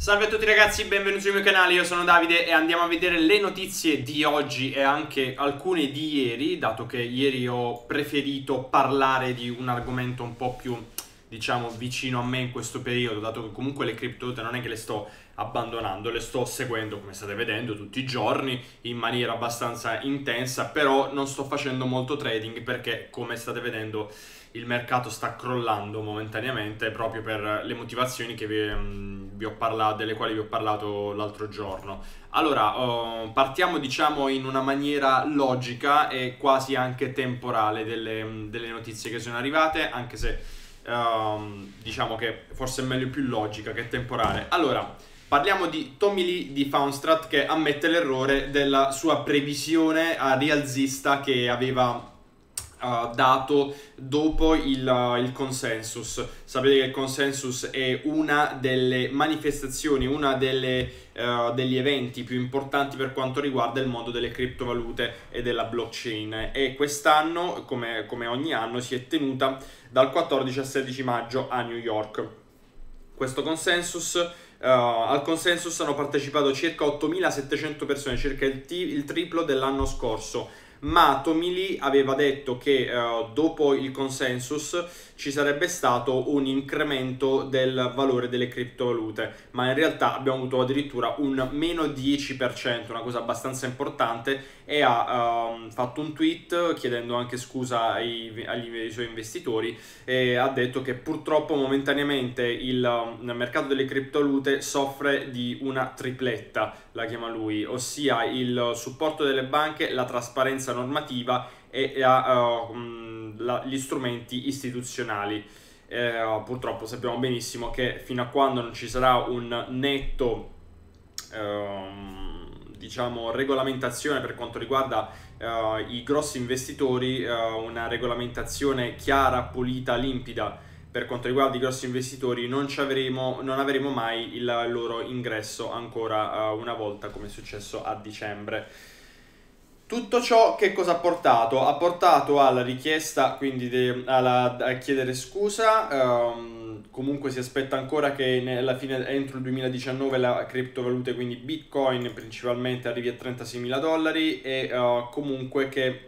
Salve a tutti ragazzi, benvenuti sul mio canale, io sono Davide e andiamo a vedere le notizie di oggi e anche alcune di ieri, dato che ieri ho preferito parlare di un argomento un po' più, diciamo, vicino a me in questo periodo, dato che comunque le criptovalute non è che le sto abbandonando, le sto seguendo come state vedendo tutti i giorni in maniera abbastanza intensa, però non sto facendo molto trading perché come state vedendo il mercato sta crollando momentaneamente proprio per le motivazioni che vi ho parlato, delle quali vi ho parlato l'altro giorno. Allora, partiamo diciamo in una maniera logica e quasi anche temporale delle notizie che sono arrivate, anche se diciamo che forse è meglio più logica che temporale. Allora, parliamo di Tommy Lee di Foundstrat che ammette l'errore della sua previsione rialzista che aveva dato dopo il consensus. Sapete che il consensus è una delle manifestazioni, una degli eventi più importanti per quanto riguarda il mondo delle criptovalute e della blockchain, e quest'anno, come ogni anno, si è tenuta dal 14 al 16 maggio a New York. Questo consensus, al consensus hanno partecipato circa 8.700 persone, circa il triplo dell'anno scorso. Ma Tommy Lee aveva detto che dopo il consensus ci sarebbe stato un incremento del valore delle criptovalute, ma in realtà abbiamo avuto addirittura un meno 10%, una cosa abbastanza importante, e ha fatto un tweet chiedendo anche scusa agli suoi investitori e ha detto che purtroppo momentaneamente il mercato delle criptovalute soffre di una tripletta, la chiama lui, ossia il supporto delle banche, la trasparenza normativa e gli strumenti istituzionali. Purtroppo sappiamo benissimo che fino a quando non ci sarà un netto diciamo regolamentazione per quanto riguarda i grossi investitori, una regolamentazione chiara, pulita, limpida per quanto riguarda i grossi investitori, non avremo mai il loro ingresso ancora una volta, come è successo a dicembre. Tutto ciò che cosa ha portato? Ha portato alla richiesta, quindi a chiedere scusa. Comunque si aspetta ancora che alla fine, entro il 2019, la criptovalute, quindi Bitcoin principalmente, arrivi a $36.000 e comunque che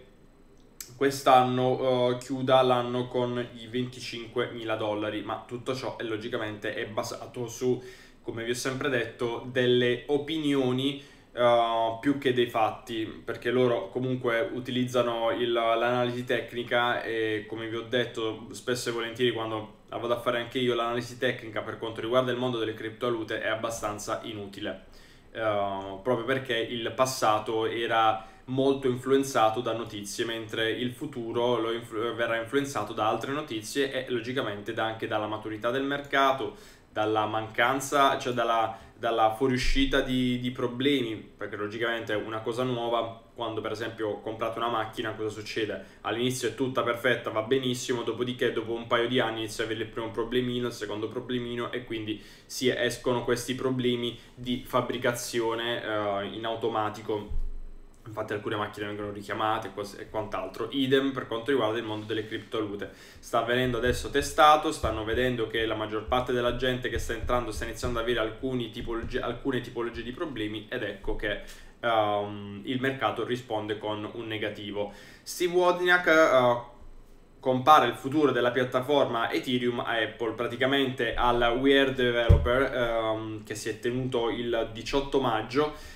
quest'anno chiuda l'anno con i $25.000. Ma tutto ciò logicamente è basato su, come vi ho sempre detto, delle opinioni più che dei fatti, perché loro comunque utilizzano l'analisi tecnica e, come vi ho detto spesso e volentieri quando la vado a fare anche io, l'analisi tecnica per quanto riguarda il mondo delle criptovalute è abbastanza inutile, proprio perché il passato era molto influenzato da notizie, mentre il futuro verrà influenzato da altre notizie e logicamente anche dalla maturità del mercato, dalla mancanza, cioè dalla fuoriuscita di problemi, perché logicamente una cosa nuova, quando per esempio comprate una macchina, cosa succede? All'inizio è tutta perfetta, va benissimo, dopodiché dopo un paio di anni inizia a avere il primo problemino, il secondo problemino, e quindi escono questi problemi di fabbricazione in automatico. Infatti alcune macchine vengono richiamate e quant'altro. Idem per quanto riguarda il mondo delle criptovalute. Sta venendo adesso testato, stanno vedendo che la maggior parte della gente che sta entrando sta iniziando ad avere alcune tipologie di problemi, ed ecco che il mercato risponde con un negativo. Steve Wozniak compara il futuro della piattaforma Ethereum a Apple, praticamente al We Are Developer che si è tenuto il 18 maggio.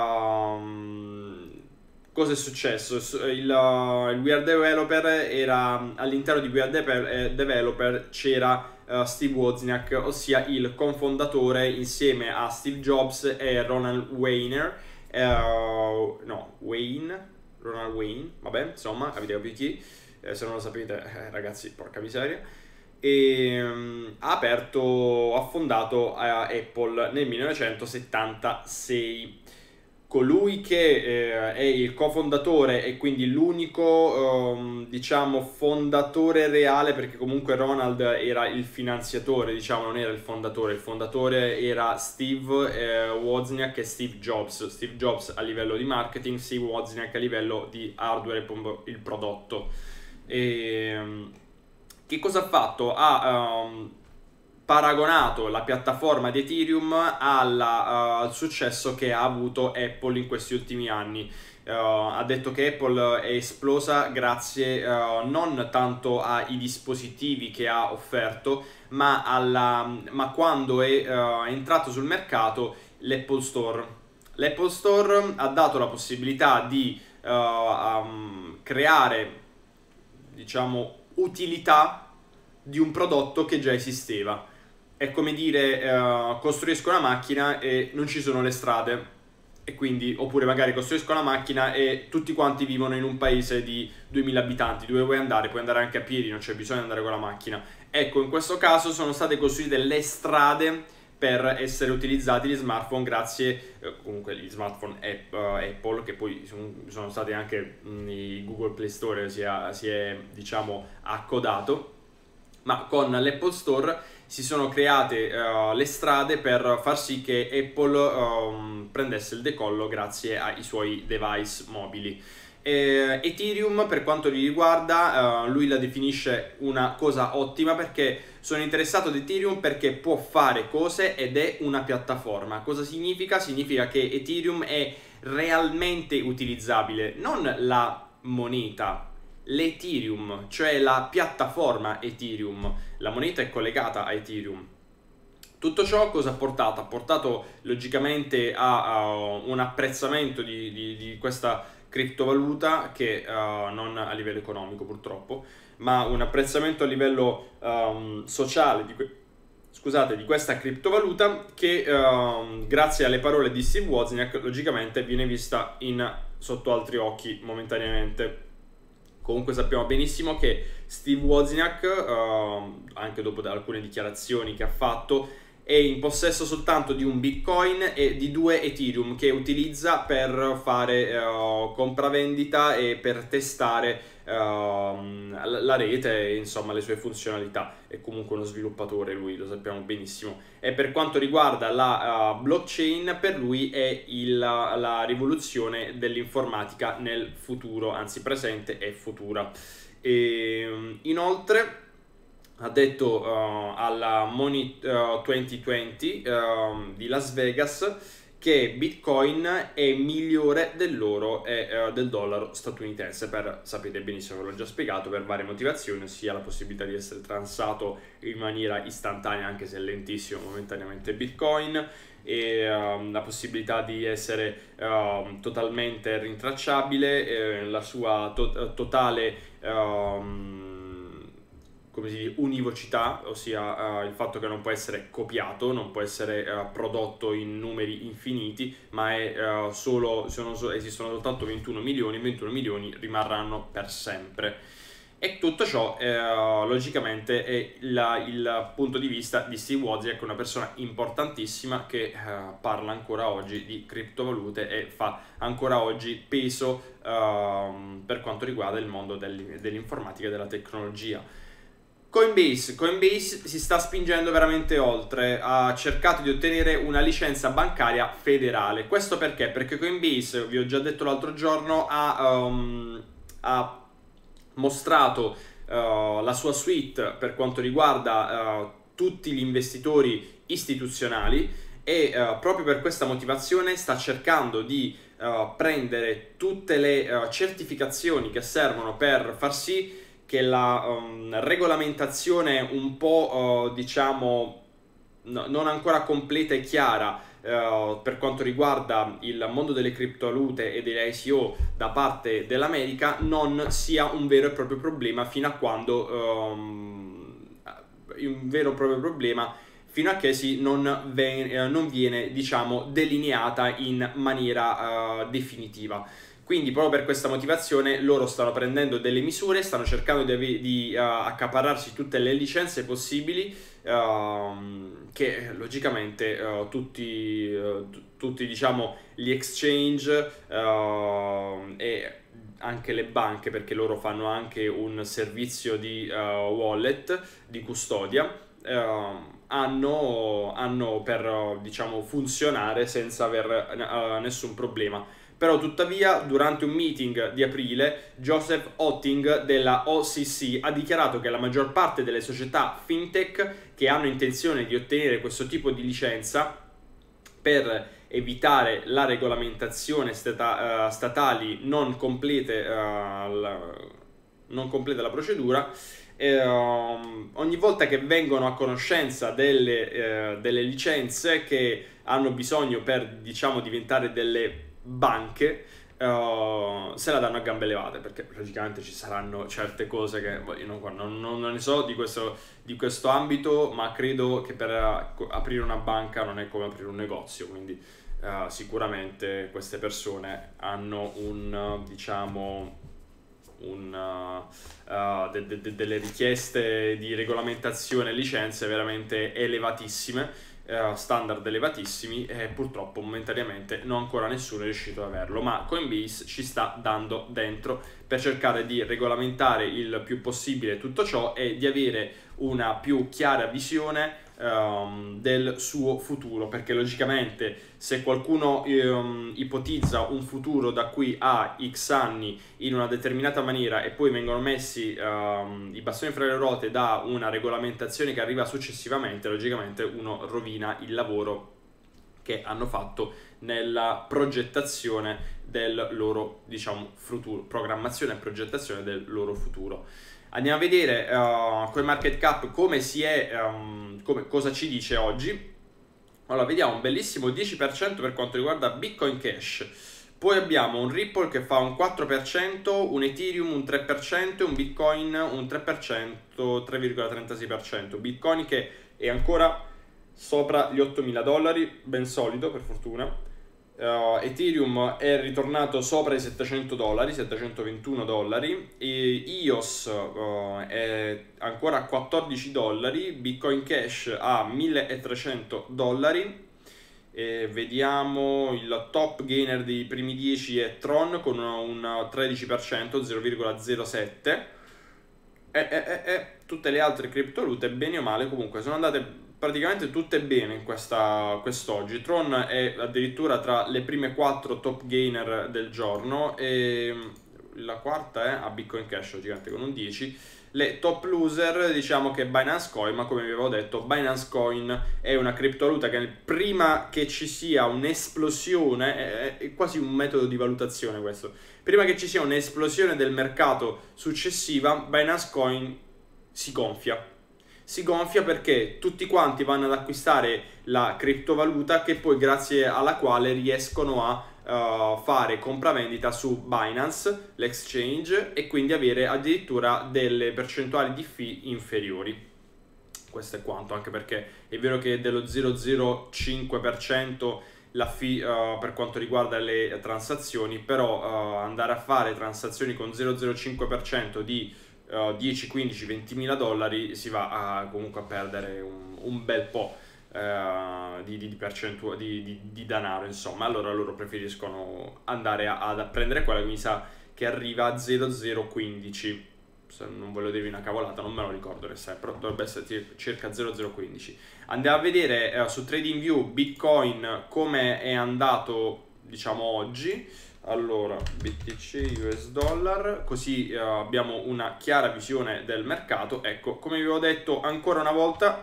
Cosa è successo? Il We Are Developer era, all'interno di We Are Developer c'era Steve Wozniak, ossia il cofondatore, insieme a Steve Jobs e Ronald Wayne, Ronald Wayne, vabbè, insomma, capite chi, se non lo sapete, ragazzi, porca miseria. E ha fondato Apple nel 1976. Colui che è il cofondatore e quindi l'unico diciamo fondatore reale, perché comunque Ronald era il finanziatore, diciamo, non era il fondatore era Steve Wozniak e Steve Jobs a livello di marketing, Steve Wozniak a livello di hardware, il prodotto. Che cosa ha fatto? paragonato la piattaforma di Ethereum al successo che ha avuto Apple in questi ultimi anni. Ha detto che Apple è esplosa grazie non tanto ai dispositivi che ha offerto, ma quando è entrato sul mercato l'Apple Store. L'Apple Store ha dato la possibilità di creare, diciamo, utilità di un prodotto che già esisteva. È come dire, costruisco una macchina e non ci sono le strade. E quindi, oppure magari costruisco una macchina e tutti quanti vivono in un paese di 2000 abitanti, dove vuoi andare? Puoi andare anche a piedi, non c'è bisogno di andare con la macchina. Ecco, in questo caso sono state costruite le strade per essere utilizzati gli smartphone grazie, comunque gli smartphone Apple, che poi sono stati anche i Google Play Store, si è diciamo accodato, ma con l'Apple Store si sono create le strade per far sì che Apple prendesse il decollo grazie ai suoi device mobili. Ethereum, per quanto li riguarda, lui la definisce una cosa ottima, perché sono interessato ad Ethereum perché può fare cose ed è una piattaforma. Cosa significa? Significa che Ethereum è realmente utilizzabile, non la moneta, l'Ethereum, cioè la piattaforma Ethereum. La moneta è collegata a Ethereum. Tutto ciò cosa ha portato? Ha portato logicamente a un apprezzamento di questa criptovaluta, che non a livello economico purtroppo, ma un apprezzamento a livello sociale di questa criptovaluta, che grazie alle parole di Steve Wozniak logicamente viene vista sotto altri occhi momentaneamente. Comunque sappiamo benissimo che Steve Wozniak, anche dopo alcune dichiarazioni che ha fatto, è in possesso soltanto di un Bitcoin e di 2 Ethereum che utilizza per fare compravendita e per testare la rete e insomma le sue funzionalità. È comunque uno sviluppatore lui, lo sappiamo benissimo. E per quanto riguarda la blockchain, per lui è la rivoluzione dell'informatica nel futuro, anzi presente e futura. E, inoltre ha detto alla Money 2020 di Las Vegas che Bitcoin è migliore dell'oro e del dollaro statunitense, sapete benissimo, ve l'ho già spiegato, per varie motivazioni, ossia la possibilità di essere transato in maniera istantanea, anche se è lentissimo momentaneamente Bitcoin, e la possibilità di essere totalmente rintracciabile, la sua totale come si dice, univocità, ossia il fatto che non può essere copiato, non può essere prodotto in numeri infiniti, ma esistono soltanto 21 milioni rimarranno per sempre. E tutto ciò logicamente è il punto di vista di Steve Wozniak, una persona importantissima che parla ancora oggi di criptovalute e fa ancora oggi peso per quanto riguarda il mondo dell'informatica e della tecnologia. Coinbase si sta spingendo veramente oltre, ha cercato di ottenere una licenza bancaria federale. Questo perché? Perché Coinbase, vi ho già detto l'altro giorno, ha mostrato la sua suite per quanto riguarda tutti gli investitori istituzionali e proprio per questa motivazione sta cercando di prendere tutte le certificazioni che servono per far sì che la regolamentazione un po' diciamo non ancora completa e chiara per quanto riguarda il mondo delle criptovalute e delle ICO da parte dell'America non sia un vero e proprio problema fino a che non viene diciamo delineata in maniera definitiva. Quindi proprio per questa motivazione loro stanno prendendo delle misure, stanno cercando di accaparrarsi tutte le licenze possibili, che logicamente tutti diciamo gli exchange e anche le banche, perché loro fanno anche un servizio di wallet, di custodia, hanno per diciamo funzionare senza aver nessun problema. Però tuttavia durante un meeting di aprile Joseph Otting della OCC ha dichiarato che la maggior parte delle società fintech che hanno intenzione di ottenere questo tipo di licenza per evitare la regolamentazione statali non complete la procedura, ogni volta che vengono a conoscenza delle licenze che hanno bisogno per, diciamo, diventare delle banche, se la danno a gambe levate, perché logicamente ci saranno certe cose che io non ne so di questo ambito, ma credo che per aprire una banca non è come aprire un negozio, quindi sicuramente queste persone hanno delle richieste di regolamentazione e licenze veramente elevatissime, standard elevatissimi, e purtroppo momentaneamente non ancora nessuno è riuscito ad averlo, ma Coinbase ci sta dando dentro per cercare di regolamentare il più possibile tutto ciò e di avere una più chiara visione del suo futuro, perché logicamente se qualcuno ipotizza un futuro da qui a X anni in una determinata maniera e poi vengono messi i bastoni fra le ruote da una regolamentazione che arriva successivamente, logicamente uno rovina il lavoro che hanno fatto nella progettazione del loro, diciamo, futuro, programmazione e progettazione del loro futuro. Andiamo a vedere CoinMarketCap come cosa ci dice oggi. Allora, vediamo un bellissimo 10% per quanto riguarda Bitcoin Cash. Poi abbiamo un Ripple che fa un 4%, un Ethereum un 3%, un Bitcoin un 3%, 3,36%. Bitcoin che è ancora sopra gli $8.000, ben solido per fortuna. Ethereum è ritornato sopra i $700, $721, e EOS è ancora a $14, Bitcoin Cash a $1.300, e vediamo il top gainer dei primi 10 è Tron con un 13%, 0,07, tutte le altre criptovalute bene o male comunque sono andate praticamente tutte bene in quest'oggi. Tron è addirittura tra le prime 4 top gainer del giorno e la quarta è a Bitcoin Cash, logicamente con un 10. Le top loser, diciamo che Binance Coin, ma come vi avevo detto Binance Coin è una criptovaluta che prima che ci sia un'esplosione, è quasi un metodo di valutazione questo, prima che ci sia un'esplosione del mercato successiva, Binance Coin si gonfia perché tutti quanti vanno ad acquistare la criptovaluta che poi grazie alla quale riescono a fare compravendita su Binance, l'exchange, e quindi avere addirittura delle percentuali di fee inferiori. Questo è quanto, anche perché è vero che è dello 0,05% la fee per quanto riguarda le transazioni, però andare a fare transazioni con 0,05% di 10, 15, 20.000 dollari si va comunque a perdere un bel po' di denaro, insomma. Allora loro preferiscono andare a prendere quella che mi sa che arriva a 0,015, se non voglio dirvi una cavolata, non me lo ricordo adesso, però dovrebbe essere circa 0,015. Andiamo a vedere su TradingView Bitcoin come è andato, diciamo, oggi. Allora, BTC US dollar, così abbiamo una chiara visione del mercato. Ecco, come vi avevo detto ancora una volta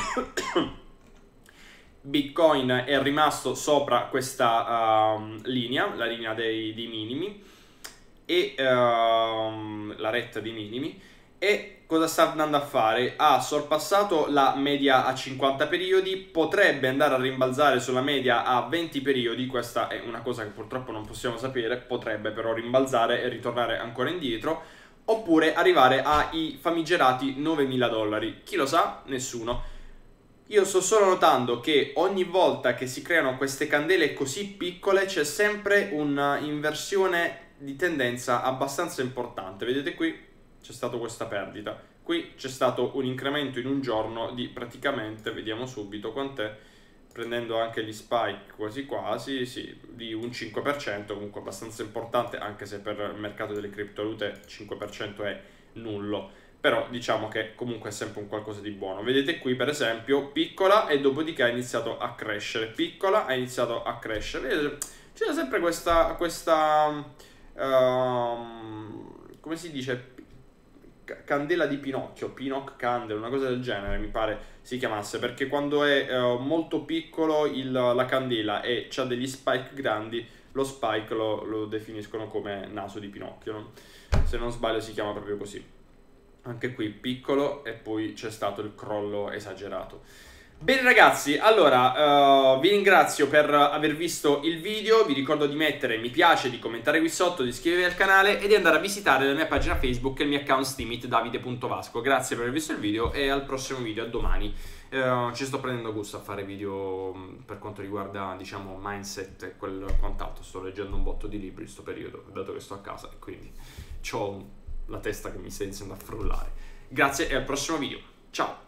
Bitcoin è rimasto sopra questa linea, la linea dei minimi, e la retta dei minimi. E cosa sta andando a fare? Ha sorpassato la media a 50 periodi, potrebbe andare a rimbalzare sulla media a 20 periodi, questa è una cosa che purtroppo non possiamo sapere, potrebbe però rimbalzare e ritornare ancora indietro, oppure arrivare ai famigerati $9.000. Chi lo sa? Nessuno. Io sto solo notando che ogni volta che si creano queste candele così piccole c'è sempre un'inversione di tendenza abbastanza importante. Vedete qui? C'è stata questa perdita, qui c'è stato un incremento in un giorno di praticamente, vediamo subito quant'è, prendendo anche gli spike quasi quasi, sì, di un 5%, comunque abbastanza importante, anche se per il mercato delle criptovalute 5% è nullo, però diciamo che comunque è sempre un qualcosa di buono. Vedete qui per esempio, piccola, e dopodiché ha iniziato a crescere, piccola, ha iniziato a crescere. Vedete? c'era sempre questa come si dice, candela di Pinocchio, Pinocchio Candle, una cosa del genere mi pare si chiamasse, perché quando è molto piccolo la candela e c'ha degli spike grandi, lo spike lo definiscono come naso di Pinocchio, no? Se non sbaglio si chiama proprio così. Anche qui piccolo, e poi c'è stato il crollo esagerato. Bene ragazzi, allora vi ringrazio per aver visto il video, vi ricordo di mettere mi piace, di commentare qui sotto, di iscrivervi al canale e di andare a visitare la mia pagina Facebook e il mio account Steemit davide.vasco. Grazie per aver visto il video e al prossimo video, a domani. Ci sto prendendo gusto a fare video per quanto riguarda, diciamo, mindset e quant'altro. Sto leggendo un botto di libri in questo periodo, dato che sto a casa e quindi ho la testa che mi sta iniziando a frullare. Grazie e al prossimo video. Ciao!